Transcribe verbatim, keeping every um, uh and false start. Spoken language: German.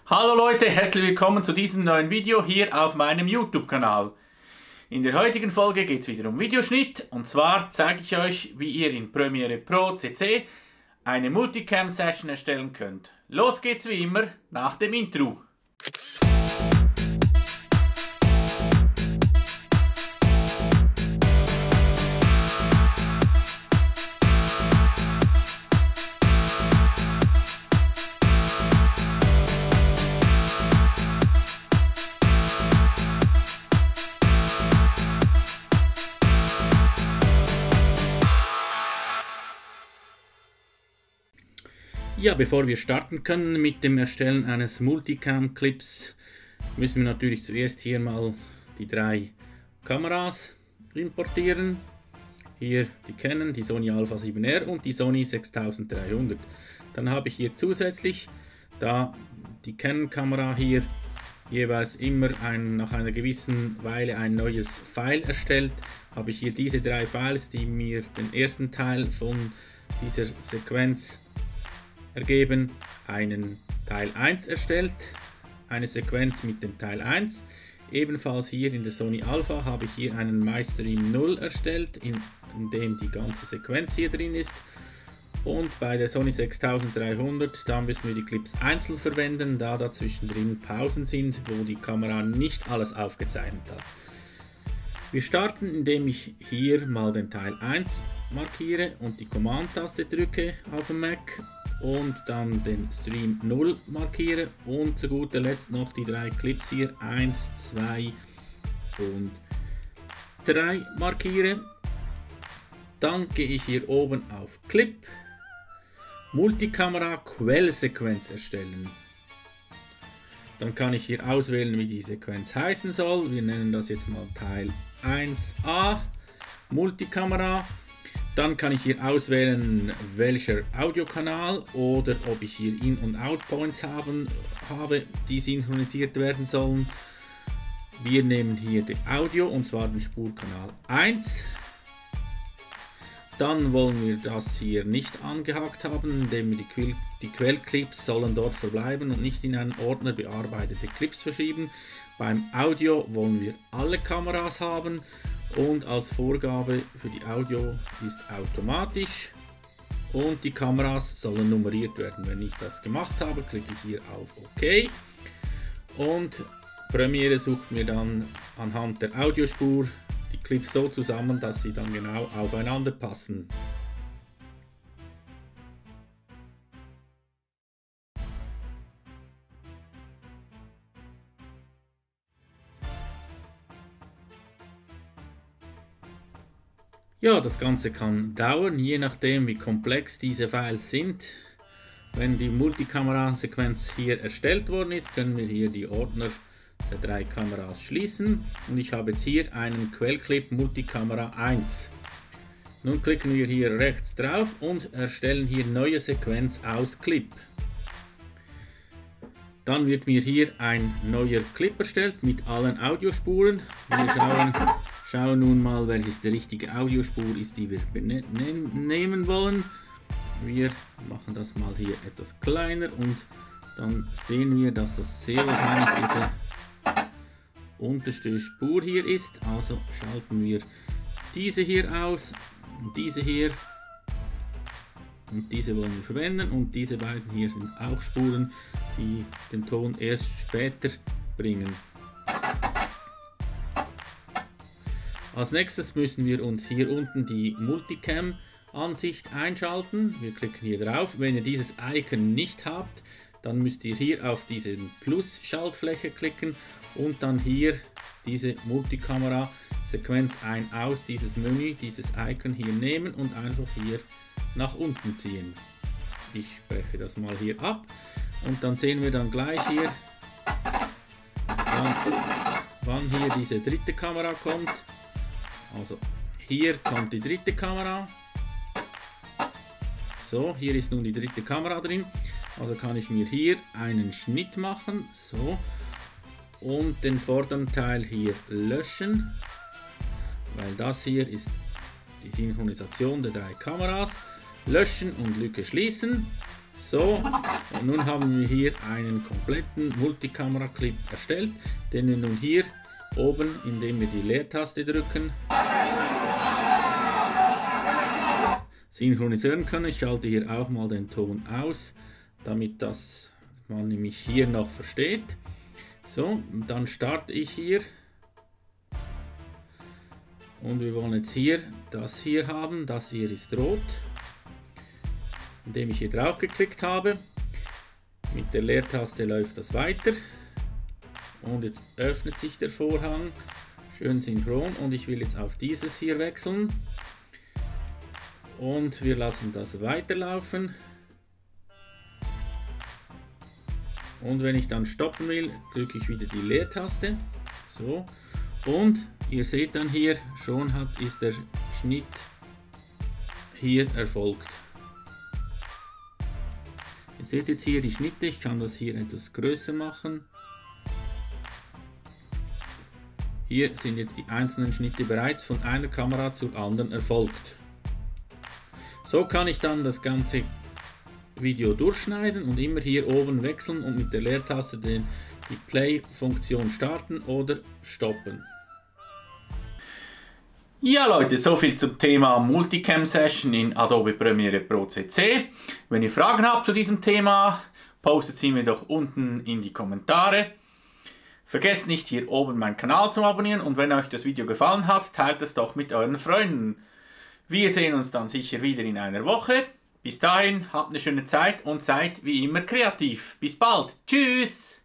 Hallo Leute, herzlich willkommen zu diesem neuen Video hier auf meinem YouTube-Kanal. In der heutigen Folge geht es wieder um Videoschnitt und zwar zeige ich euch, wie ihr in Premiere Pro C C eine Multicam-Session erstellen könnt. Los geht's wie immer nach dem Intro. Ja, bevor wir starten können mit dem Erstellen eines Multicam-Clips, müssen wir natürlich zuerst hier mal die drei Kameras importieren. Hier die Canon, die Sony Alpha sieben R und die Sony sechstausenddreihundert. Dann habe ich hier zusätzlich, da die Canon-Kamera hier jeweils immer ein, nach einer gewissen Weile ein neues File erstellt, habe ich hier diese drei Files, die mir den ersten Teil von dieser Sequenz ergeben, einen Teil eins erstellt, eine Sequenz mit dem Teil eins. Ebenfalls hier in der Sony Alpha habe ich hier einen MyStream null erstellt, in, in dem die ganze Sequenz hier drin ist. Und bei der Sony sechstausenddreihundert, da müssen wir die Clips einzeln verwenden, da dazwischen drin Pausen sind, wo die Kamera nicht alles aufgezeichnet hat. Wir starten, indem ich hier mal den Teil eins markiere und die Command-Taste drücke auf dem Mac und dann den Stream null markiere und zu guter Letzt noch die drei Clips hier eins, zwei und drei markiere. Dann gehe ich hier oben auf Clip, Multikamera Quellsequenz erstellen. Dann kann ich hier auswählen, wie die Sequenz heißen soll. Wir nennen das jetzt mal Teil eins a Multikamera. Dann kann ich hier auswählen, welcher Audiokanal oder ob ich hier In- und Out-Points haben, habe, die synchronisiert werden sollen. Wir nehmen hier die Audio und zwar den Spurkanal eins. Dann wollen wir das hier nicht angehakt haben, indem wir die, Quell die Quellclips sollen dort verbleiben und nicht in einen Ordner bearbeitete Clips verschieben. Beim Audio wollen wir alle Kameras haben. Und als Vorgabe für die Audio ist automatisch und die Kameras sollen nummeriert werden. Wenn ich das gemacht habe, klicke ich hier auf OK und Premiere sucht mir dann anhand der Audiospur die Clips so zusammen, dass sie dann genau aufeinander passen. Ja, das Ganze kann dauern, je nachdem wie komplex diese Files sind. Wenn die Multikamera-Sequenz hier erstellt worden ist, können wir hier die Ordner der drei Kameras schließen. Und ich habe jetzt hier einen Quellclip Multikamera eins. Nun klicken wir hier rechts drauf und erstellen hier neue Sequenz aus Clip. Dann wird mir hier ein neuer Clip erstellt mit allen Audiospuren. Wir schauen, schauen nun mal, welches die richtige Audiospur ist, die wir nehmen wollen. Wir machen das mal hier etwas kleiner und dann sehen wir, dass das sehr wahrscheinlich diese unterste Spur hier ist. Also schalten wir diese hier aus, diese hier und diese wollen wir verwenden und diese beiden hier sind auch Spuren, die den Ton erst später bringen. Als nächstes müssen wir uns hier unten die Multicam-Ansicht einschalten. Wir klicken hier drauf. Wenn ihr dieses Icon nicht habt, dann müsst ihr hier auf diese Plus-Schaltfläche klicken und dann hier diese Multikamera-Sequenz ein aus, dieses Menü, dieses Icon hier nehmen und einfach hier nach unten ziehen. Ich breche das mal hier ab und dann sehen wir dann gleich hier, wann, wann hier diese dritte Kamera kommt. Also hier kommt die dritte Kamera. So, hier ist nun die dritte Kamera drin. Also kann ich mir hier einen Schnitt machen. So. Und den vorderen Teil hier löschen. Weil das hier ist die Synchronisation der drei Kameras. Löschen und Lücke schließen. So, und nun haben wir hier einen kompletten Multikamera-Clip erstellt, den wir nun hier oben, indem wir die Leertaste drücken, synchronisieren können. Ich schalte hier auch mal den Ton aus, damit das man nämlich hier noch versteht. So, und dann starte ich hier. Und wir wollen jetzt hier das hier haben. Das hier ist rot. Indem ich hier drauf geklickt habe. Mit der Leertaste läuft das weiter. Und jetzt öffnet sich der Vorhang. Schön synchron. Und ich will jetzt auf dieses hier wechseln. Und wir lassen das weiterlaufen. Und wenn ich dann stoppen will, drücke ich wieder die Leertaste. So. Und ihr seht dann hier, schon hat, ist der Schnitt hier erfolgt. Ihr seht jetzt hier die Schnitte, ich kann das hier etwas größer machen. Hier sind jetzt die einzelnen Schnitte bereits von einer Kamera zur anderen erfolgt. So kann ich dann das ganze Video durchschneiden und immer hier oben wechseln und mit der Leertaste den, die Play-Funktion starten oder stoppen. Ja Leute, soviel zum Thema Multicam Session in Adobe Premiere Pro C C. Wenn ihr Fragen habt zu diesem Thema, postet sie mir doch unten in die Kommentare. Vergesst nicht hier oben meinen Kanal zu abonnieren und wenn euch das Video gefallen hat, teilt es doch mit euren Freunden. Wir sehen uns dann sicher wieder in einer Woche. Bis dahin, habt eine schöne Zeit und seid wie immer kreativ. Bis bald. Tschüss!